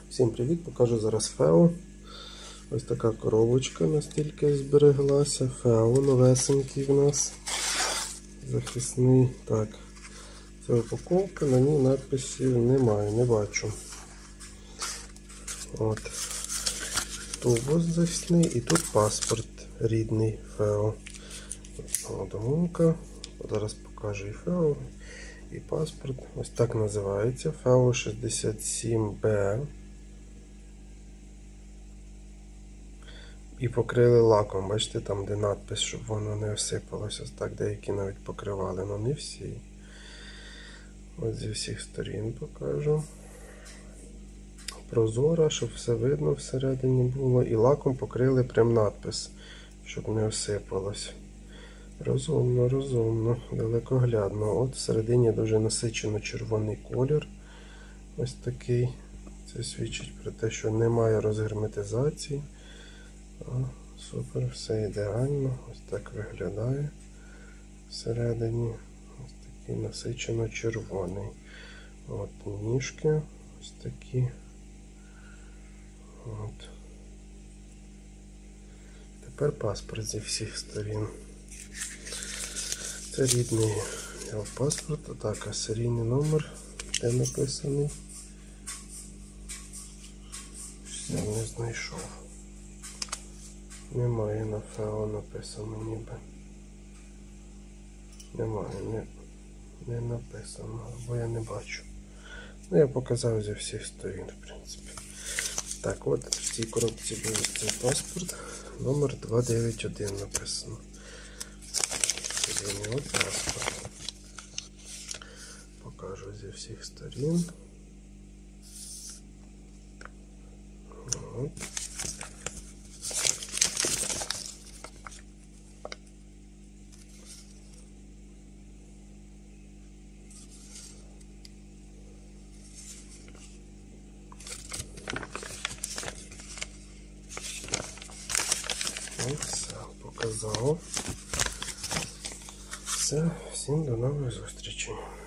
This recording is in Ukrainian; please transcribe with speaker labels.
Speaker 1: Всім привіт! Покажу зараз ФЕО. Ось така коробочка настільки збереглася. ФЕО новесенький в нас. Захисний. Так, це упаковка, на ній надписів немає, не бачу. От. Тубус захисний і тут паспорт рідний ФЕО. Домовка. Зараз покажу і ФЕО, і паспорт. Ось так називається. ФЕО 67Б. І покрили лаком, бачите, там де надпис, щоб воно не осипалося. Ось так деякі навіть покривали, але не всі. Ось зі всіх сторін покажу. Прозора, щоб все видно всередині було. І лаком покрили прям надпис, щоб не осипалось. Розумно, розумно, далекоглядно. От всередині дуже насичено червоний колір. Ось такий. Це свідчить про те, що немає розгерметизації. Супер, все ідеально. Ось так виглядає всередині. Ось такий насичено червоний. От ніжки ось такі. От. Тепер паспорт зі всіх сторін. Це рідний його паспорт. Так, а серійний номер де написаний? Все, не знайшов. Немає на ФЕО написано ніби. Немає, не написано, бо я не бачу. Ну, я показав зі всіх сторін, в принципі. Так, от в цій коробці був цей паспорт. Номер 291 написано. От паспорт. Покажу зі всіх сторін. От. Все, показав. Все, всім до нових зустрічей.